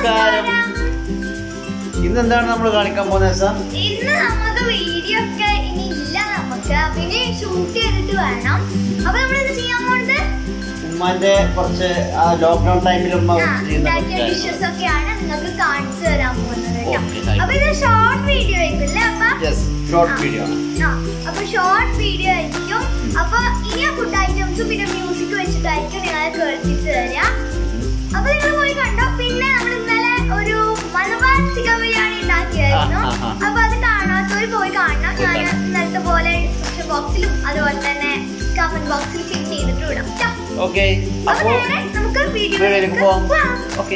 നമസ്കാരം. ഇന്ന് എന്താണ് നമ്മൾ കാണിക്കാൻ പോകുന്നത്? ഇന്ന് നമുക്ക് വീഡിയോ ഒക്കെ ഇനി ഇല്ല, നമുക്ക് പിന്നെ ഷൂട്ട് ചെയ്തിട്ട് വേണം. അപ്പൊ നമ്മൾ ഇത് ചെയ്യാൻ പോകുന്നത് ഉമ്മാന്റെ കുറച്ച് ലോക്ക്ഡൌൺ ടൈമിൽ ഡിഷസ് ഒക്കെയാണ് നിങ്ങൾക്ക് കാണിച്ചു തരാൻ പോകുന്നത്. അപ്പൊ ഇത് ഷോർട്ട് വീഡിയോ ആയിരിക്കും. അപ്പൊ ഷോർട്ട് വീഡിയോ ആയിരിക്കും. അപ്പൊ ഇനി ഫുഡ് ഐറ്റംസും പിന്നെ മ്യൂസിക് വെച്ചിട്ടായിരിക്കും നിങ്ങളെ കേൾപ്പിച്ചു തരാം. അപ്പൊ നിങ്ങൾ പോയി കണ്ടോ. പിന്നെ നമ്മൾ ഇന്നലെ ഒരു മലബാർ ചിക്കൻ ബിരിയാണി ഉണ്ടാക്കിയായിരുന്നു. അപ്പൊ അത് കാണാത്തവര് പോയി കാണണം. ഞാൻ ഇന്നലത്തെ പോലെ ഡിസ്ക്രിപ്ഷൻ ബോക്സിലും അതുപോലെ തന്നെ കമന്റ് ബോക്സിൽ പിൻ ചെയ്തിട്ട് വിടാം. നമുക്ക് വീഡിയോയിലേക്ക് പോവാം.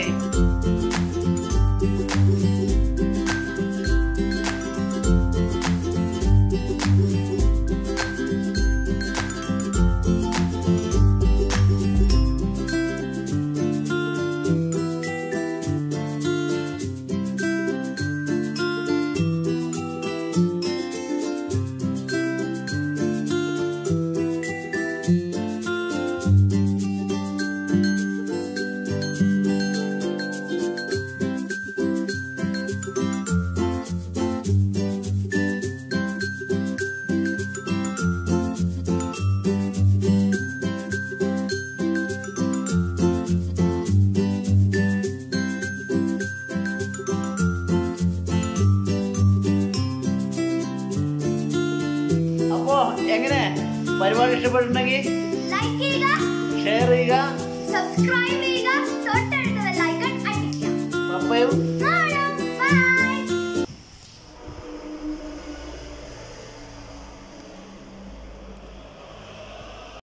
എങ്ങനെ പരിപാടി ഇഷ്ടപ്പെട്ടിട്ടുണ്ടെങ്കിൽ ലൈക്ക് ചെയ്യുക, ഷെയർ ചെയ്യുക, സബ്സ്ക്രൈബ് ചെയ്യുക, തൊട്ടടുത്ത ബെൽ ഐക്കൺ അടിക്കുക. പപ്പയും